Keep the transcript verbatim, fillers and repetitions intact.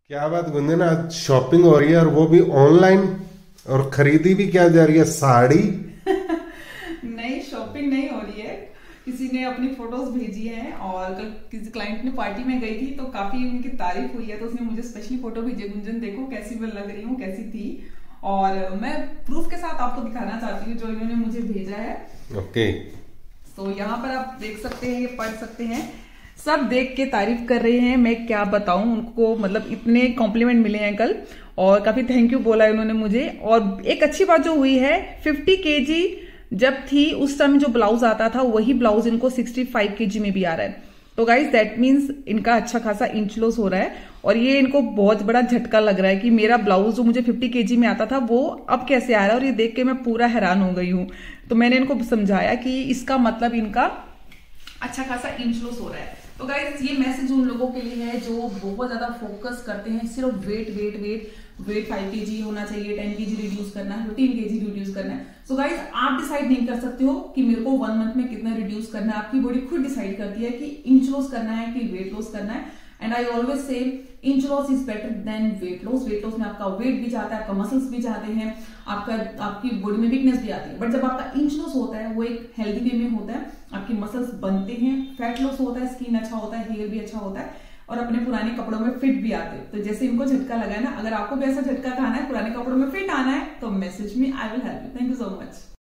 क्या बात गुंजन, आज शॉपिंग हो रही है और वो भी ऑनलाइन, और खरीदी भी क्या जा रही है, साड़ी। नहीं, शॉपिंग नहीं हो रही है। किसी ने अपनी फोटोज भेजी हैं और कल किसी क्लाइंट ने पार्टी में गई थी तो काफी उनकी तारीफ हुई है, तो उसने मुझे स्पेशली फोटो भेजी। गुंजन देखो कैसी मैं लग रही हूँ, कैसी थी। और मैं प्रूफ के साथ आपको दिखाना चाहती हूँ जो इन्होंने मुझे भेजा है। ओके। तो यहाँ पर आप देख सकते हैं, ये पढ़ सकते हैं। सब देख के तारीफ कर रहे हैं, मैं क्या बताऊं उनको, मतलब इतने कॉम्प्लीमेंट मिले हैं कल और काफी थैंक यू बोला उन्होंने मुझे। और एक अच्छी बात जो हुई है, फिफ्टी केजी जब थी उस समय जो ब्लाउज आता था वही ब्लाउज इनको सिक्सटी फाइव केजी में भी आ रहा है। तो गाइज दैट मीन्स इनका अच्छा खासा इंच लॉस हो रहा है और ये इनको बहुत बड़ा झटका लग रहा है कि मेरा ब्लाउज जो मुझे फिफ्टी केजी में आता था वो अब कैसे आ रहा है। और ये देख के मैं पूरा हैरान हो गई हूँ। तो मैंने इनको समझाया कि इसका मतलब इनका अच्छा खासा इंच लॉस हो रहा है। तो गाइज ये मैसेज उन लोगों के लिए है जो बहुत ज्यादा फोकस करते हैं सिर्फ weight weight weight weight five KG होना चाहिए, टेन केजी रिड्यूस करना है, फिफ्टीन केजी रिड्यूस करना है। सो गाइज आप डिसाइड नहीं कर सकते हो कि मेरे को वन मंथ में कितना रिड्यूस करना है। आपकी बॉडी खुद डिसाइड करती है कि इंच लॉस करना है कि वेट लॉस करना है। And I always say inch loss is better than weight loss. Weight loss में आपका वेट भी जाता है, आपका मसल्स भी जाते हैं, आपका आपकी बॉडी में वीकनेस भी आती है। बट जब आपका इंच लॉस होता है वो एक हेल्दी वे में होता है, आपके मसल्स बनते हैं, फैट लॉस होता है, स्किन अच्छा होता है, हेयर भी अच्छा होता है और अपने पुराने कपड़ों में फिट भी आते हैं। तो जैसे इनको झटका लगा है ना, अगर आपको भी ऐसा झटका खाना है, पुराने कपड़ों में फिट आना है तो message me, I will help you. Thank you so much.